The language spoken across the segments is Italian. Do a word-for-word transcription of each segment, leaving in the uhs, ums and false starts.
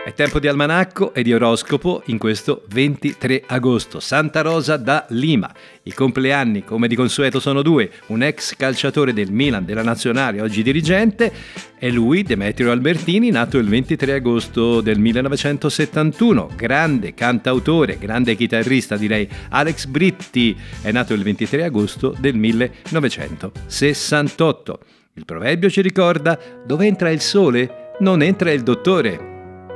È tempo di almanacco e di oroscopo in questo ventitré agosto. Santa Rosa da Lima. I compleanni, come di consueto, sono due. Un ex calciatore del Milan, della Nazionale, oggi dirigente, e lui, Demetrio Albertini, nato il ventitré agosto del millenovecentosettantuno. Grande cantautore, grande chitarrista, direi. Alex Britti è nato il ventitré agosto del millenovecentosessantotto. Il proverbio ci ricorda: dove entra il sole, non entra il dottore.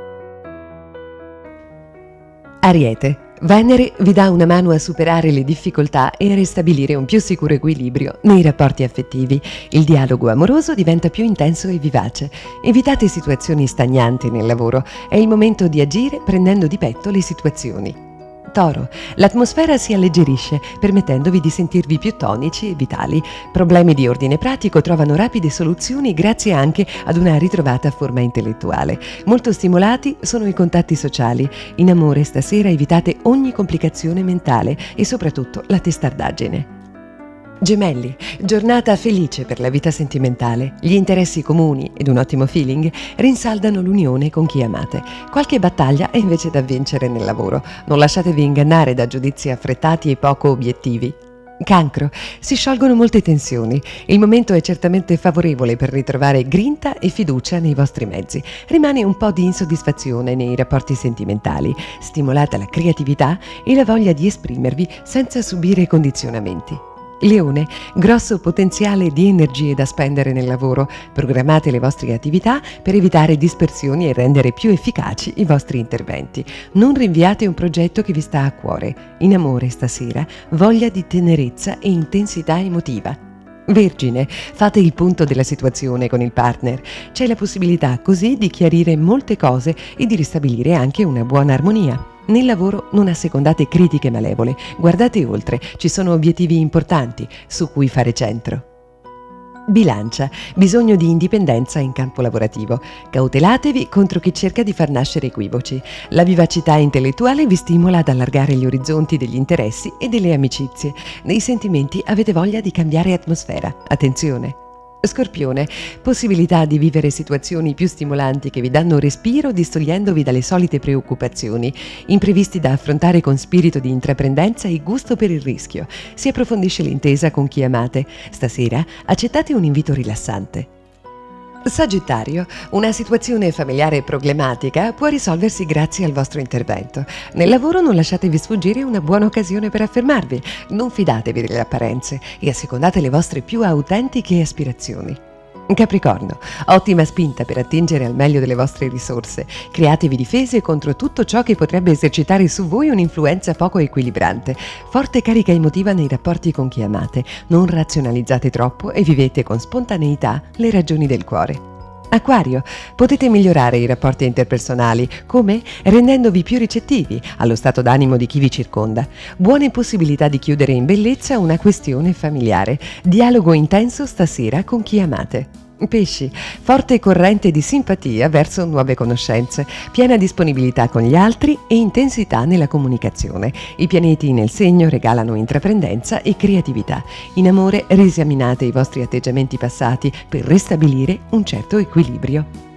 Ariete. Venere vi dà una mano a superare le difficoltà e a ristabilire un più sicuro equilibrio nei rapporti affettivi. Il dialogo amoroso diventa più intenso e vivace. Evitate situazioni stagnanti nel lavoro. È il momento di agire prendendo di petto le situazioni. Toro. L'atmosfera si alleggerisce, permettendovi di sentirvi più tonici e vitali. Problemi di ordine pratico trovano rapide soluzioni grazie anche ad una ritrovata forma intellettuale. Molto stimolati sono i contatti sociali. In amore stasera evitate ogni complicazione mentale e soprattutto la testardaggine. Gemelli, giornata felice per la vita sentimentale. Gli interessi comuni ed un ottimo feeling rinsaldano l'unione con chi amate. Qualche battaglia è invece da vincere nel lavoro. Non lasciatevi ingannare da giudizi affrettati e poco obiettivi. Cancro, si sciolgono molte tensioni. Il momento è certamente favorevole per ritrovare grinta e fiducia nei vostri mezzi. Rimane un po' di insoddisfazione nei rapporti sentimentali. Stimolata la creatività e la voglia di esprimervi senza subire condizionamenti. Leone, grosso potenziale di energie da spendere nel lavoro. Programmate le vostre attività per evitare dispersioni e rendere più efficaci i vostri interventi. Non rinviate un progetto che vi sta a cuore. In amore stasera, voglia di tenerezza e intensità emotiva. Vergine, fate il punto della situazione con il partner. C'è la possibilità così di chiarire molte cose e di ristabilire anche una buona armonia. Nel lavoro non assecondate critiche malevole, guardate oltre, ci sono obiettivi importanti su cui fare centro. Bilancia, bisogno di indipendenza in campo lavorativo. Cautelatevi contro chi cerca di far nascere equivoci. La vivacità intellettuale vi stimola ad allargare gli orizzonti degli interessi e delle amicizie. Nei sentimenti avete voglia di cambiare atmosfera. Attenzione! Scorpione, possibilità di vivere situazioni più stimolanti che vi danno respiro distogliendovi dalle solite preoccupazioni, imprevisti da affrontare con spirito di intraprendenza e gusto per il rischio. Si approfondisce l'intesa con chi amate. Stasera accettate un invito rilassante. Sagittario, una situazione familiare problematica può risolversi grazie al vostro intervento. Nel lavoro non lasciatevi sfuggire una buona occasione per affermarvi, non fidatevi delle apparenze e assecondate le vostre più autentiche aspirazioni. Capricorno, ottima spinta per attingere al meglio delle vostre risorse. Createvi difese contro tutto ciò che potrebbe esercitare su voi un'influenza poco equilibrante. Forte carica emotiva nei rapporti con chi amate. Non razionalizzate troppo e vivete con spontaneità le ragioni del cuore. Acquario, potete migliorare i rapporti interpersonali, come? Rendendovi più ricettivi allo stato d'animo di chi vi circonda. Buone possibilità di chiudere in bellezza una questione familiare. Dialogo intenso stasera con chi amate. Pesci, forte corrente di simpatia verso nuove conoscenze, piena disponibilità con gli altri e intensità nella comunicazione. I pianeti nel segno regalano intraprendenza e creatività. In amore riesaminate i vostri atteggiamenti passati per ristabilire un certo equilibrio.